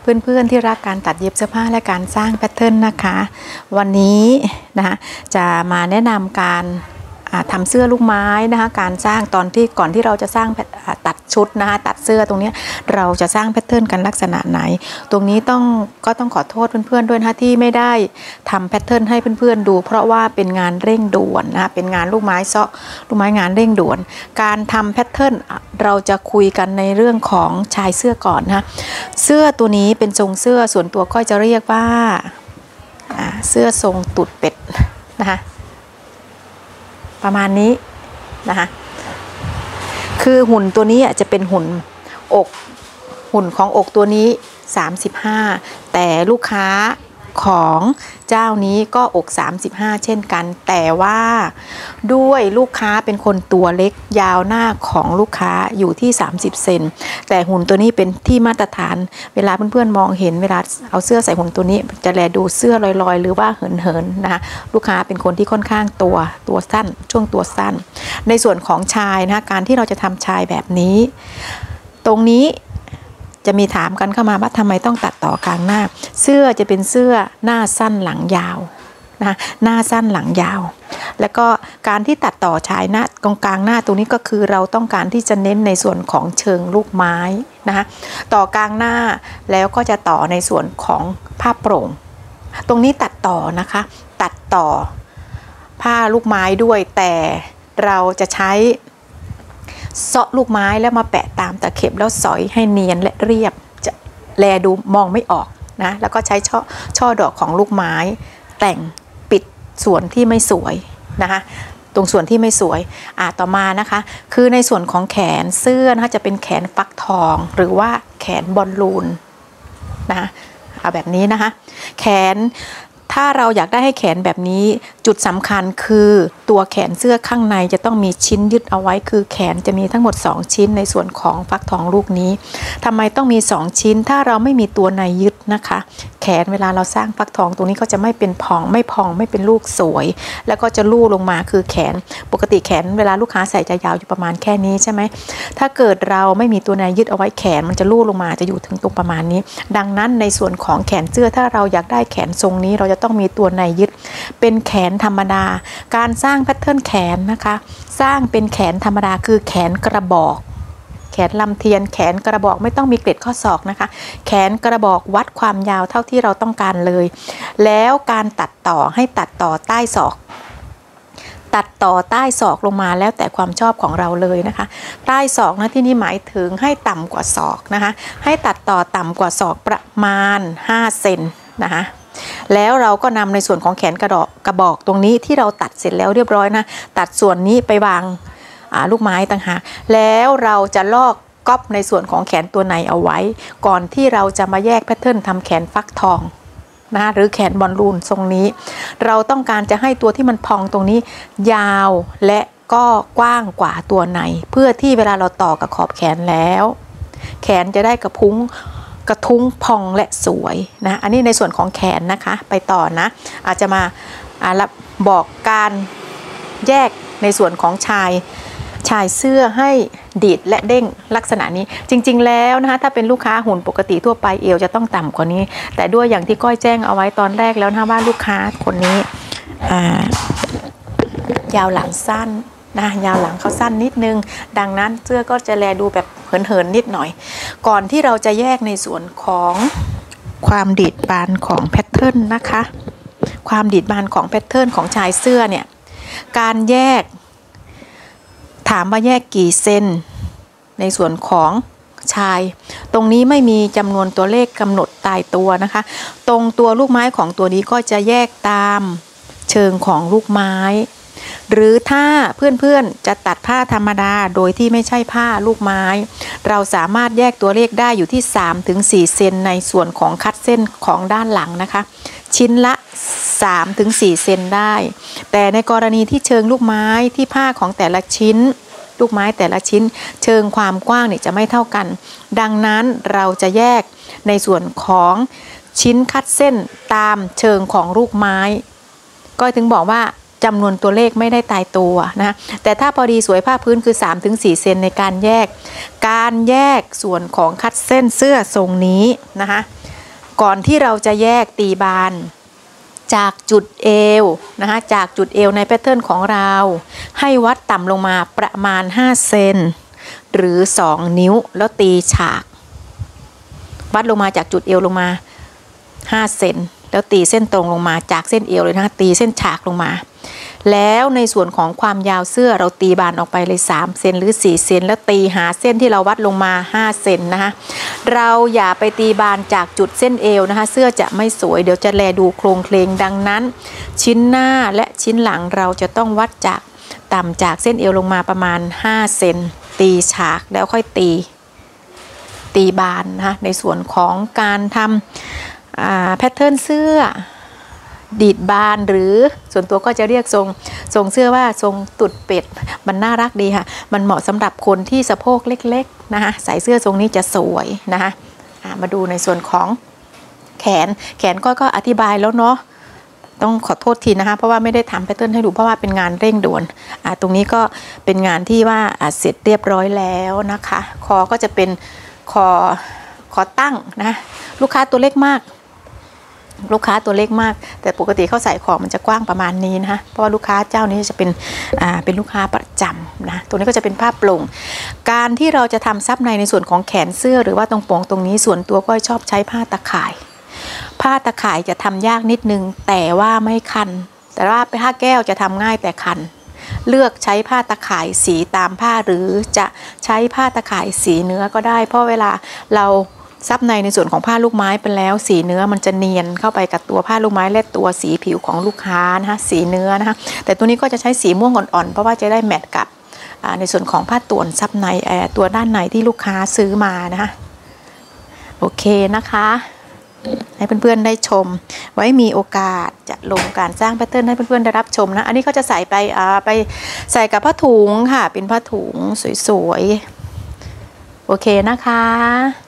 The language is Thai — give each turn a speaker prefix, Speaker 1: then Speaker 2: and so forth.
Speaker 1: เพื่อนๆที่รักการตัดเย็บเสื้อผ้าและการสร้างแพทเทิร์นนะคะวันนี้นะคะจะมาแนะนำการทำเสื้อลูกไม้นะคะการสร้างก่อนที่เราจะสร้างตัดชุดนะคะตัดเสื้อตรงนี้เราจะสร้างแพทเทิร์นกันลักษณะไหนตรงนี้ก็ต้องขอโทษเพื่อนๆด้วยนะคะที่ไม่ได้ทำแพทเทิร์นให้เพื่อนๆดูเพราะว่าเป็นงานเร่งด่วนนะคะเป็นงานลูกไม้ลูกไม้งานเร่งด่วนการทำแพทเทิร์นเราจะคุยกันในเรื่องของชายเสื้อก่อนนะคะเสื้อตัวนี้เป็นทรงเสื้อส่วนตัวก็จะเรียกว่าเสื้อทรงตูดเป็ดนะคะประมาณนี้นะคะคือหุ่นตัวนี้จะเป็นหุ่นของอกตัวนี้35แต่ลูกค้าของเจ้านี้ก็อก35เช่นกันแต่ว่าด้วยลูกค้าเป็นคนตัวเล็กยาวหน้าของลูกค้าอยู่ที่30เซนแต่หุ่นตัวนี้เป็นที่มาตรฐานเวลาเพื่อนๆมองเห็นเวลาเอาเสื้อใส่หุ่นตัวนี้จะแลดูเสื้อลอยๆหรือว่าเหินๆนะคะลูกค้าเป็นคนที่ค่อนข้างตัวสั้นช่วงตัวสั้นในส่วนของชายนะคะการที่เราจะทำชายแบบนี้ตรงนี้จะมีถามกันเข้ามาว่าทำไมต้องตัดต่อกลางหน้าเสื้อจะเป็นเสื้อหน้าสั้นหลังยาวนะหน้าสั้นหลังยาวแล้วก็การที่ตัดต่อชายหน้ากลางหน้าตรงนี้ก็คือเราต้องการที่จะเน้นในส่วนของเชิงลูกไม้นะคะต่อกลางหน้าแล้วก็จะต่อในส่วนของผ้าโปร่งตรงนี้ตัดต่อนะคะตัดต่อผ้าลูกไม้ด้วยแต่เราจะใช้เซาะลูกไม้แล้วมาแปะตามตะเข็บแล้วสอยให้เนียนและเรียบจะแลดูมองไม่ออกนะแล้วก็ใช้ช่อดอกของลูกไม้แต่งปิดส่วนที่ไม่สวยนะคะตรงส่วนที่ไม่สวยต่อมานะคะคือในส่วนของแขนเสื้อนะคะจะเป็นแขนฟักทองหรือว่าแขนบอลลูนนะคะเอาแบบนี้นะคะแขนถ้าเราอยากได้ให้แขนแบบนี้จุดสำคัญคือตัวแขนเสื้อข้างในจะต้องมีชิ้นยึดเอาไว้คือแขนจะมีทั้งหมด2ชิ้นในส่วนของฟักทองลูกนี้ทำไมต้องมี2ชิ้นถ้าเราไม่มีตัวในยึดนะคะแขนเวลาเราสร้างฟักทองตรงนี้ก็จะไม่เป็นไม่เป็นลูกสวยแล้วก็จะลู่ลงมาคือแขนปกติแขนเวลาลูกค้าใส่จะยาวอยู่ประมาณแค่นี้ใช่ไหมถ้าเกิดเราไม่มีตัวในยึดเอาไว้แขนมันจะลู่ลงมาจะอยู่ถึงตรงประมาณนี้ดังนั้นในส่วนของแขนเสื้อถ้าเราอยากได้แขนทรงนี้เราจะต้องมีตัวในยึดเป็นแขนธรรมดาการสร้างแพทเทิร์นแขนนะคะสร้างเป็นแขนธรรมดาคือแขนกระบอกแขนลำเทียนแขนกระบอกไม่ต้องมีเกล็ดข้อศอกนะคะแขนกระบอกวัดความยาวเท่าที่เราต้องการเลยแล้วการตัดต่อให้ตัดต่อใต้ศอกตัดต่อใต้ศอกลงมาแล้วแต่ความชอบของเราเลยนะคะใต้ศอกนะที่นี่หมายถึงให้ต่ำกว่าศอกนะคะให้ตัดต่อต่ำกว่าศอกประมาณ5เซนนะคะแล้วเราก็นำในส่วนของแขนกระบอกตรงนี้ที่เราตัดเสร็จแล้วเรียบร้อยนะตัดส่วนนี้ไปวางลูกไม้ต่างหากแล้วเราจะลอกก๊อปในส่วนของแขนตัวในเอาไว้ก่อนที่เราจะมาแยกแพทเทิร์นทำแขนฟักทองนะหรือแขนบอลลูนทรงนี้เราต้องการจะให้ตัวที่มันพองตรงนี้ยาวและก็กว้างกว่าตัวในเพื่อที่เวลาเราต่อกับขอบแขนแล้วแขนจะได้กระทุ้งพองและสวยนะอันนี้ในส่วนของแขนนะคะไปต่อนะอาจจะมาบอกการแยกในส่วนของชายเสื้อให้ดีดและเด้งลักษณะนี้จริงๆแล้วนะคะถ้าเป็นลูกค้าหุ่นปกติทั่วไปเอวจะต้องต่ำกว่านี้แต่ด้วยอย่างที่ก้อยแจ้งเอาไว้ตอนแรกแล้วนะว่าลูกค้าคนนี้ยาวหลังสั้นนะยาวหลังเขาสั้นนิดนึงดังนั้นเสื้อก็จะแลดูแบบเหินนิดหน่อยก่อนที่เราจะแยกในส่วนของความดีดบานของแพทเทิร์นนะคะความดีดบานของแพทเทิร์นของชายเสื้อเนี่ยการแยกถามว่าแยกกี่เซนในส่วนของชายตรงนี้ไม่มีจำนวนตัวเลขกำหนดตายตัวนะคะตรงตัวลูกไม้ของตัวนี้ก็จะแยกตามเชิงของลูกไม้หรือถ้าเพื่อนๆจะตัดผ้าธรรมดาโดยที่ไม่ใช่ผ้าลูกไม้เราสามารถแยกตัวเลขได้อยู่ที่3-4เซนในส่วนของคัดเส้นของด้านหลังนะคะชิ้นละ3-4เซนได้แต่ในกรณีที่เชิงลูกไม้ที่ผ้าของแต่ละชิ้นลูกไม้แต่ละชิ้นเชิงความกว้างเนี่ยจะไม่เท่ากันดังนั้นเราจะแยกในส่วนของชิ้นคัดเส้นตามเชิงของลูกไม้ก็ถึงบอกว่าจำนวนตัวเลขไม่ได้ตายตัวนะแต่ถ้าพอดีสวยผ้าพื้นคือ3-4เซนในการแยกส่วนของคัดเส้นเสื้อทรงนี้นะคะก่อนที่เราจะแยกตีบานจากจุดเอวนะคะจากจุดเอวในแพทเทิร์นของเราให้วัดต่ำลงมาประมาณ5เซนหรือ2นิ้วแล้วตีฉากวัดลงมาจากจุดเอวลงมา5เซนแล้วตีเส้นตรงลงมาจากเส้นเอวเลยนะคะตีเส้นฉากลงมาแล้วในส่วนของความยาวเสื้อเราตีบานออกไปเลย3เซนหรือ4เซนแล้วตีหาเส้นที่เราวัดลงมา5เซนนะคะเราอย่าไปตีบานจากจุดเส้นเอวนะคะเสื้อจะไม่สวยเดี๋ยวจะแลดูโครงเคลงดังนั้นชิ้นหน้าและชิ้นหลังเราจะต้องวัดจากต่ำจากเส้นเอวลงมาประมาณ5เซนตีฉากแล้วค่อยตีบานนะคะในส่วนของการทำแพทเทิร์นเสื้อดีดบานหรือส่วนตัวก็จะเรียกทรงเสื้อว่าทรงตุดเป็ดมันน่ารักดีค่ะมันเหมาะสำหรับคนที่สะโพกเล็กๆนะคะใส่เสื้อทรงนี้จะสวยนะคะมาดูในส่วนของแขนก็อธิบายแล้วเนาะต้องขอโทษทีนะคะเพราะว่าไม่ได้ทำแพทเทิร์นให้ดูเพราะว่าเป็นงานเร่งด่วนตรงนี้ก็เป็นงานที่ว่าเสร็จเรียบร้อยแล้วนะคะคอก็จะเป็นคอตั้งนะลูกค้าตัวเล็กมากแต่ปกติเขาใส่ของมันจะกว้างประมาณนี้นะคะเพราะว่าลูกค้าเจ้านี้จะเป็นลูกค้าประจำนะตรงนี้ก็จะเป็นผ้าโปร่งการที่เราจะทำซับในส่วนของแขนเสื้อหรือว่าตรงโป่งตรงนี้ส่วนตัวก็ชอบใช้ผ้าตะข่ายจะทำยากนิดนึงแต่ว่าไม่คันแต่ว่าผ้าแก้วจะทำง่ายแต่คันเลือกใช้ผ้าตะข่ายสีตามผ้าหรือจะใช้ผ้าตะข่ายสีเนื้อก็ได้เพราะเวลาเราซับในส่วนของผ้าลูกไม้ไปแล้วสีเนื้อมันจะเนียนเข้าไปกับตัวผ้าลูกไม้และตัวสีผิวของลูกค้านะคะสีเนื้อนะคะแต่ตัวนี้ก็จะใช้สีม่วงอ่อนๆเพราะว่าจะได้แมทกับในส่วนของผ้าต่วนซับในตัวด้านในที่ลูกค้าซื้อมานะคะโอเคนะคะให้เพื่อนๆได้ชมไว้มีโอกาสจะลงการสร้างแพทเทิร์นให้เพื่อนๆได้รับชมนะอันนี้เขาจะใส่ไปใส่กับผ้าถุงค่ะเป็นผ้าถุงสวยๆโอเคนะคะ